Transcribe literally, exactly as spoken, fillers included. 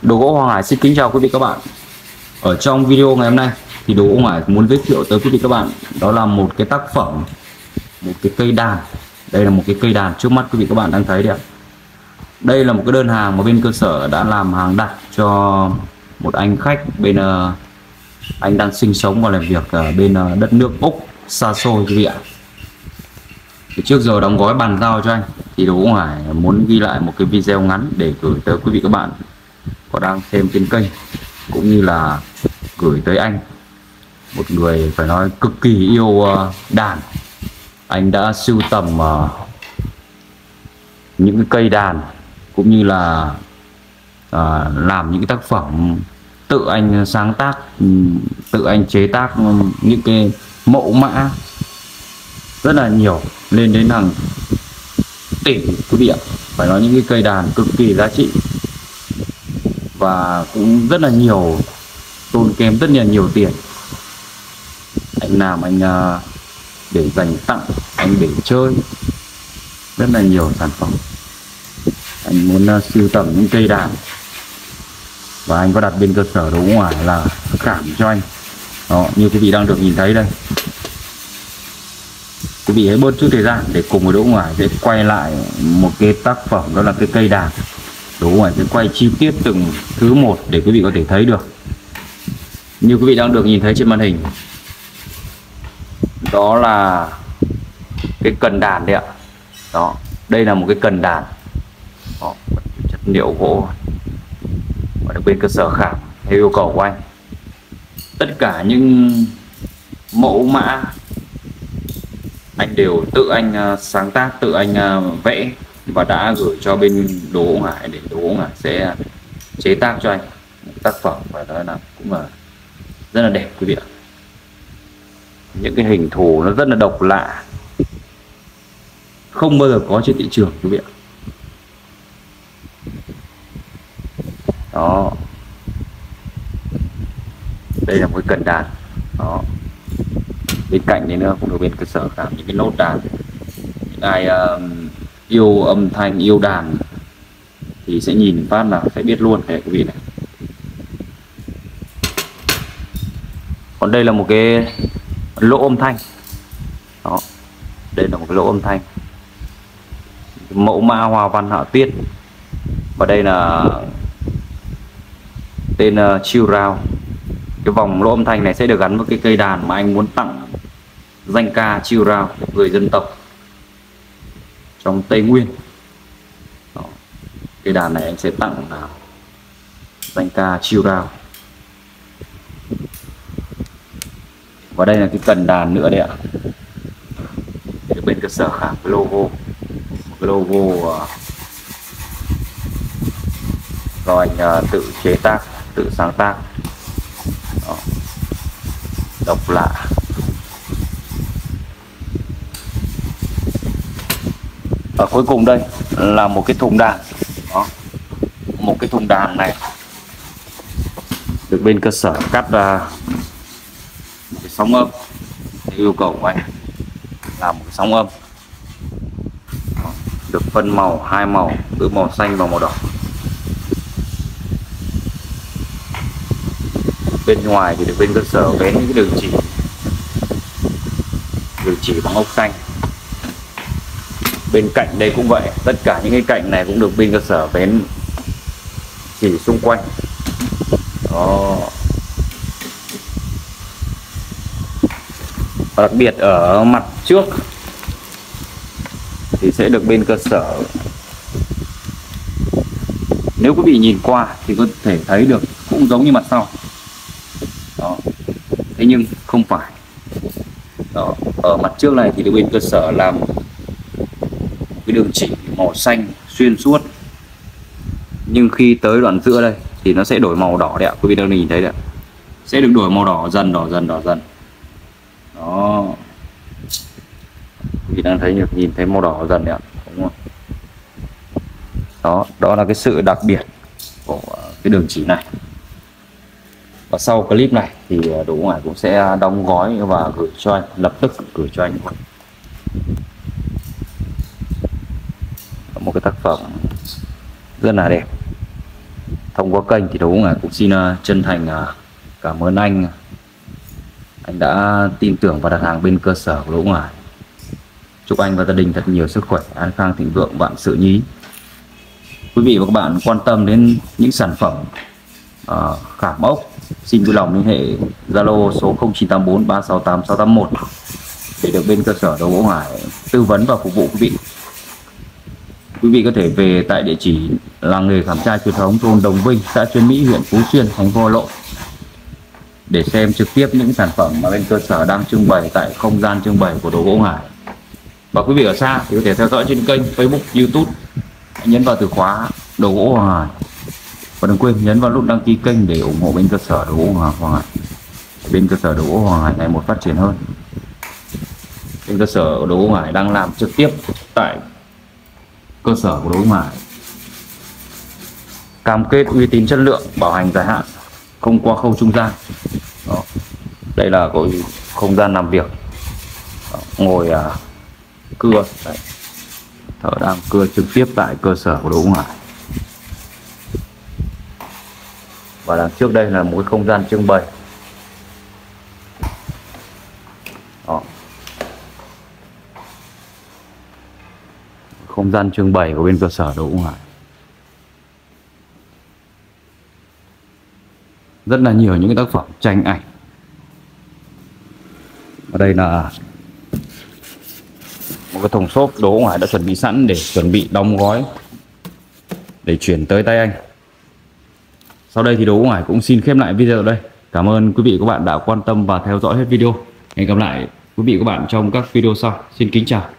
Đồ gỗ Hoàng Hải xin kính chào quý vị các bạn. Ở trong video ngày hôm nay thì Đồ gỗ Hoàng Hải muốn giới thiệu tới quý vị các bạn đó là một cái tác phẩm, một cái cây đàn. Đây là một cái cây đàn trước mắt quý vị các bạn đang thấy đấy ạ. Đây là một cái đơn hàng mà bên cơ sở đã làm hàng đặt cho một anh khách bên uh, anh đang sinh sống và làm việc ở bên uh, đất nước Úc xa xôi quý vị ạ. Thì trước giờ đóng gói bàn giao cho anh thì Đồ gỗ Hoàng Hải muốn ghi lại một cái video ngắn để gửi tới quý vị các bạn có đang xem trên kênh, cũng như là gửi tới anh, một người phải nói cực kỳ yêu uh, đàn. Anh đã sưu tầm uh, những cái cây đàn cũng như là uh, làm những cái tác phẩm tự anh sáng tác, tự anh chế tác những cái mẫu mã rất là nhiều, lên đến hàng tỷ quý vị ạ. Phải nói những cái cây đàn cực kỳ giá trị và cũng rất là nhiều, tốn kém rất là nhiều tiền. Anh làm anh uh, để dành tặng, anh để chơi, rất là nhiều sản phẩm. Anh muốn uh, sưu tầm những cây đàn và anh có đặt bên cơ sở Đồ gỗ Hoàng Hải là khảm cho anh. Đó, như quý vị đang được nhìn thấy đây. Quý vị hãy bớt chút thời gian để cùng với Đồ gỗ Hoàng Hải sẽ quay lại một cái tác phẩm, đó là cái cây đàn. Đồ gỗ Hoàng Hải sẽ quay chi tiết từng thứ một để quý vị có thể thấy được. Như quý vị đang được nhìn thấy trên màn hình, đó là cái cần đàn đấy ạ. Đó, đây là một cái cần đàn. Đó, chất liệu gỗ và được bên cơ sở khảm theo yêu cầu của anh. Tất cả những mẫu mã anh đều tự anh sáng tác, tự anh vẽ và đã gửi cho bên Đồ gỗ Hoàng Hải để Đồ gỗ Hoàng Hải sẽ chế tác cho anh một tác phẩm phải nói là cũng là rất là đẹp quý vị ạ. Những cái hình thù nó rất là độc lạ, không bao giờ có trên thị trường quý vị ạ. Đó, đây là một cái cần đàn. Đó, bên cạnh này nữa cũng được bên cơ sở khảm những cái nốt đàn. Những ai uh, yêu âm thanh, yêu đàn thì sẽ nhìn phát là sẽ biết luôn đấy quý vị này. Còn đây là một cái lỗ âm thanh. Đó, đây là một cái lỗ âm thanh, mẫu mã hoa văn họa tiết. Và đây là tên uh, chill round. Cái vòng lỗ âm thanh này sẽ được gắn với cái cây đàn mà anh muốn tặng danh ca chill round, người dân tộc trong Tây Nguyên. Đó, cây đàn này anh sẽ tặng là danh ca chill round. Và đây là cái cần đàn nữa đấy ạ. Để bên cơ sở khảm cái logo, một cái logo uh, do anh uh, tự chế tác, tự sáng tác. Đó, độc lạ. Và cuối cùng đây là một cái thùng đàn. Đó, một cái thùng đàn này được bên cơ sở cắt ra một cái sóng âm theo yêu cầu của anh, làm một cái sóng âm. Đó, được phân màu hai màu, từ màu xanh và màu đỏ. Bên ngoài thì được bên cơ sở vén những cái đường chỉ, đường chỉ bằng ốc xanh. Bên cạnh đây cũng vậy, tất cả những cái cạnh này cũng được bên cơ sở vén chỉ xung quanh. Đó, và đặc biệt ở mặt trước thì sẽ được bên cơ sở, nếu quý vị nhìn qua thì có thể thấy được cũng giống như mặt sau. Đó, thế nhưng không phải. Đó, ở mặt trước này thì được bên cơ sở làm cái đường chỉ màu xanh xuyên suốt, nhưng khi tới đoạn giữa đây thì nó sẽ đổi màu đỏ đấy ạ. Quý vị đang nhìn thấy đấy, sẽ được đổi màu đỏ dần, đỏ dần, đỏ dần. Đó, quý vị đang thấy được, nhìn thấy màu đỏ dần đấy ạ, đúng không? Đó, đó là cái sự đặc biệt của cái đường chỉ này. Và sau clip này thì Đồ gỗ Hoàng Hải cũng sẽ đóng gói và gửi cho anh, lập tức gửi cho anh một cái tác phẩm rất là đẹp. thông qua kênh thì Đồ Gỗ Hải cũng xin uh, chân thành uh, cảm ơn anh anh đã tin tưởng và đặt hàng bên cơ sở của Đồ Gỗ Hải. Chúc anh và gia đình thật nhiều sức khỏe, an khang thịnh vượng, vạn sự nhí. Quý vị và các bạn quan tâm đến những sản phẩm uh, khảm ốc, xin vui lòng liên hệ Zalo số không chín tám bốn ba sáu tám sáu tám một để được bên cơ sở Đồ Gỗ Hải tư vấn và phục vụ quý vị. Quý vị có thể về tại địa chỉ làng nghề khảm trai truyền thống thôn Đồng Vinh, xã Xuân Mỹ, huyện Phú Xuyên, thành phố Hà Nội để xem trực tiếp những sản phẩm mà bên cơ sở đang trưng bày tại không gian trưng bày của Đồ Gỗ Hải. Và quý vị ở xa thì có thể theo dõi trên kênh Facebook, YouTube, nhấn vào từ khóa Đồ Gỗ Hải và đừng quên nhấn vào nút đăng ký kênh để ủng hộ bên cơ sở Đồ Gỗ Hoàng Hải. Bên cơ sở Đồ Gỗ Hoàng Hải ngày một phát triển hơn. Bên cơ sở Đồ Gỗ Hải đang làm trực tiếp tại cơ sở của Đồ Gỗ Hải, cam kết uy tín, chất lượng, bảo hành dài hạn, không qua khâu trung gian. Đó. Đây là cái không gian làm việc. Đó. Ngồi à, cưa đấy. Thợ đang cưa trực tiếp tại cơ sở của Đồ Gỗ Hải. Và đằng trước đây là một cái không gian trưng bày. Đó. Không gian trưng bày của bên cơ sở Đồ Gỗ Hải. Rất là nhiều những cái tác phẩm tranh ảnh. Ở đây là một cái thùng xốp Đồ Gỗ Hải đã chuẩn bị sẵn để chuẩn bị đóng gói để chuyển tới tay anh. Sau đây thì Đồ Gỗ Hải cũng xin khép lại video ở đây. Cảm ơn quý vị và các bạn đã quan tâm và theo dõi hết video. Hẹn gặp lại quý vị và các bạn trong các video sau. Xin kính chào.